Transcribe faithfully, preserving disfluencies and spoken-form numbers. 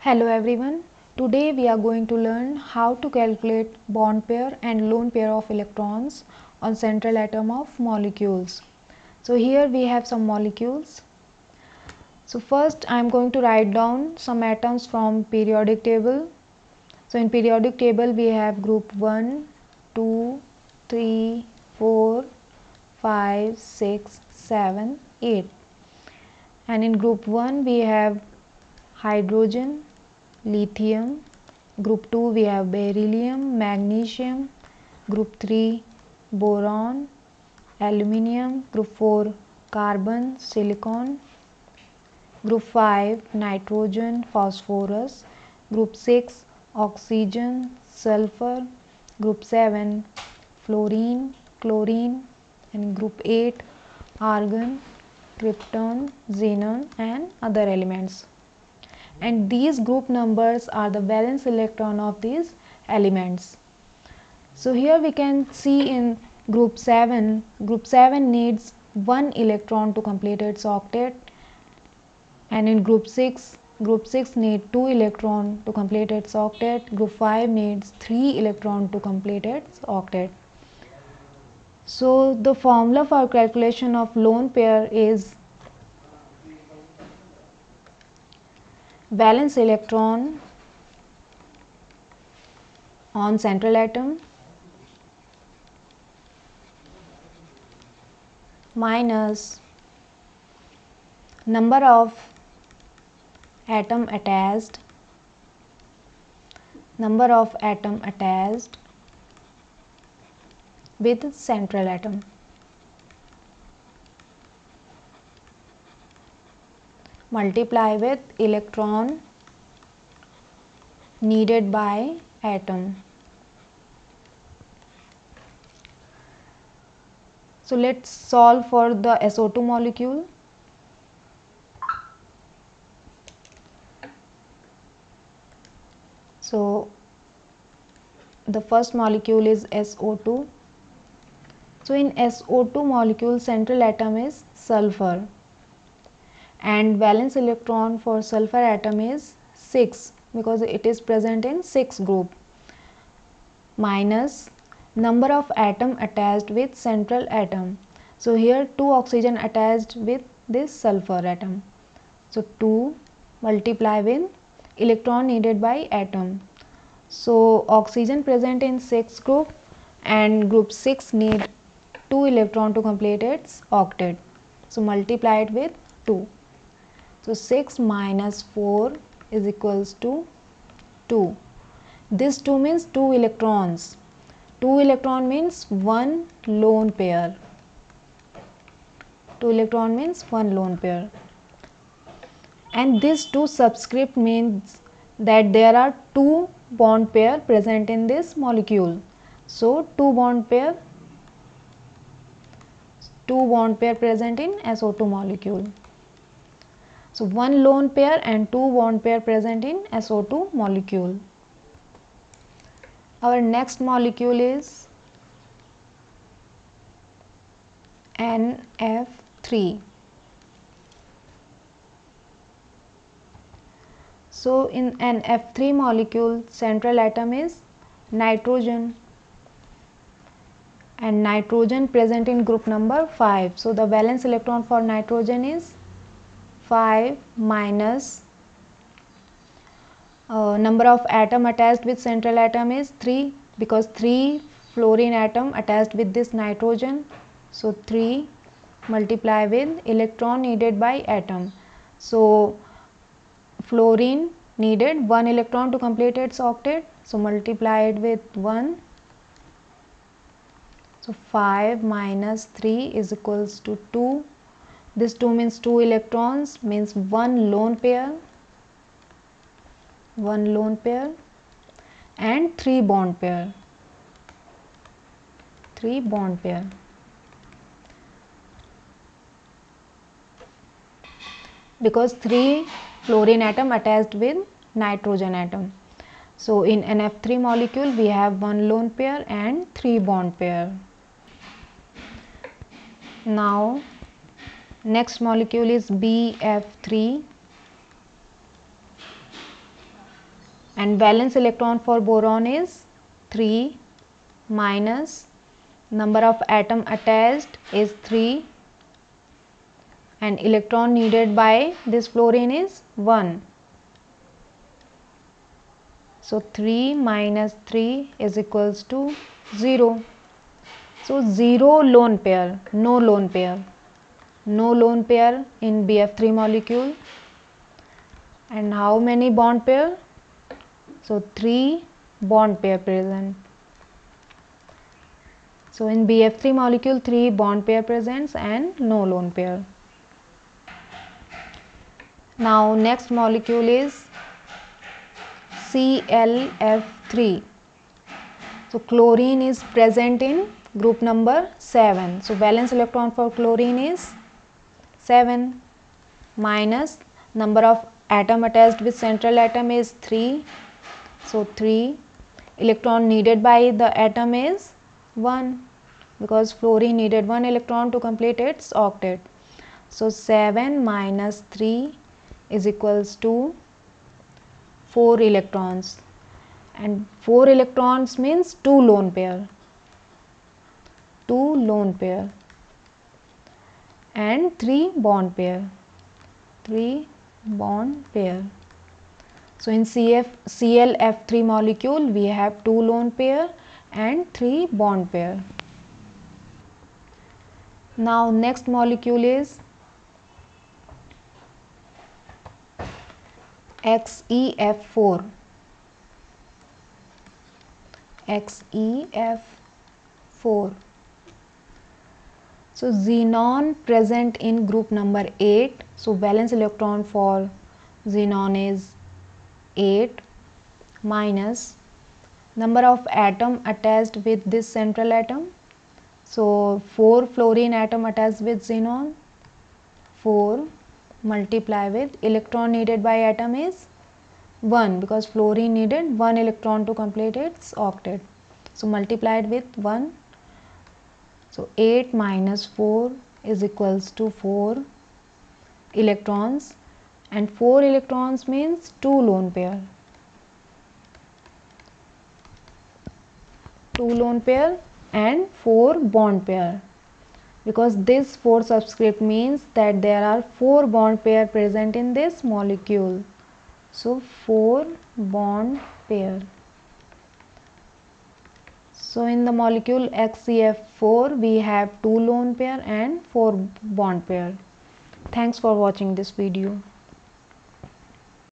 Hello everyone. Today we are going to learn how to calculate bond pair and lone pair of electrons on central atom of molecules. So here we have some molecules. So first I am going to write down some atoms from periodic table. So in periodic table we have group one, two, three, four, five, six, seven, eight. And in group one we have hydrogen, lithium. Group two we have beryllium, magnesium. Group three boron, aluminium. Group four carbon, silicon. Group five nitrogen, phosphorus. Group six oxygen, sulfur. Group seven fluorine, chlorine. And group eight argon, krypton, xenon and other elements. And these group numbers are the valence electron of these elements. So here we can see in group seven, group seven needs one electron to complete its octet, and in group six, group six need two electron to complete its octet. Group five needs three electron to complete its octet. So the formula for calculation of lone pair is valence electron on central atom minus number of atom attached number of atom attached with central atom multiply with electron needed by atom. So let's solve for the S O two molecule. So the first molecule is S O two. So in S O two molecule central atom is sulfur and valence electron for sulfur atom is six because it is present in six group minus number of atom attached with central atom. So here two oxygen attached with this sulfur atom. So two multiply with electron needed by atom. So oxygen present in six group and group six need two electron to complete its octet. So multiply it with two. So six minus four is equals to two. This two means two electrons. two electron means one lone pair. two electron means one lone pair. And this two subscript means that there are two bond pair present in this molecule. So two bond pair two bond pair present in S O two molecule. So one lone pair and two bond pair present in S O two molecule. Our next molecule is N F three. So in N F three molecule central atom is nitrogen and nitrogen present in group number five. So the valence electron for nitrogen is five minus uh, number of atom attached with central atom is three because three fluorine atom attached with this nitrogen. So three multiply with electron needed by atom. So fluorine needed one electron to complete its octet. So multiply it with one. So five minus three is equals to two. This two means two electrons means one lone pair. one lone pair and three bond pair. three bond pair. Because three fluorine atom attached with nitrogen atom. So in N F three molecule we have one lone pair and three bond pair. Now next molecule is B F three. and valence electron for boron is three minus number of atom attached is three and electron needed by this fluorine is one. So three minus three is equals to zero. So zero lone pair, no lone pair, no lone pair in B F three molecule. And how many bond pair? So three bond pair present. So in B F three molecule three bond pair presents and no lone pair. Now next molecule is C L F three. So chlorine is present in group number seven. So valence electron for chlorine is seven minus number of atom attached with central atom is three. So three. Electron needed by the atom is one because fluorine needed one electron to complete its octet. So seven minus three is equals to four electrons, and four electrons means two lone pair, two lone pair and three bond pair, three bond pair. So in C F C L F three molecule we have two lone pair and three bond pair. Now next molecule is X E F four. X E F four. So xenon present in group number eight. So valence electron for xenon is eight minus number of atom attached with this central atom. So four fluorine atom attached with xenon, four multiply with electron needed by atom is one because fluorine needed one electron to complete its octet. So multiplied with one. So eight minus four is equals to four electrons, and four electrons means two lone pair, two lone pair and four bond pair, because this four subscript means that there are four bond pair present in this molecule. So four bond pair. So in the molecule X C F four we have two lone pair and four bond pair. Thanks for watching this video.